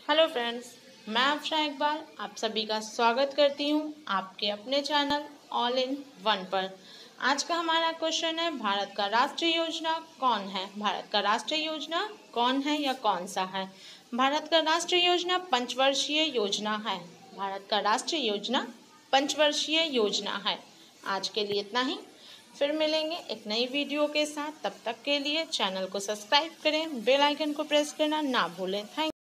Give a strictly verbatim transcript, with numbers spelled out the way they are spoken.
Hello friends, मैं अफशा इकबाल आप सभी का स्वागत करती हूं आपके अपने चैनल ऑल इन वन पर। आज का हमारा क्वेश्चन है, भारत का राष्ट्रीय योजना कौन है। भारत का राष्ट्रीय योजना कौन है या कौन सा है। भारत का राष्ट्रीय योजना पंचवर्षीय योजना है। भारत का राष्ट्रीय योजना पंचवर्षीय योजना है। आज के लिए इतना ही, फिर मिलेंगे एक नई वीडियो के साथ। तब तक के लिए चैनल को सब्सक्राइब करें, बेल आइकन को प्रेस करना ना भूलें। थैंक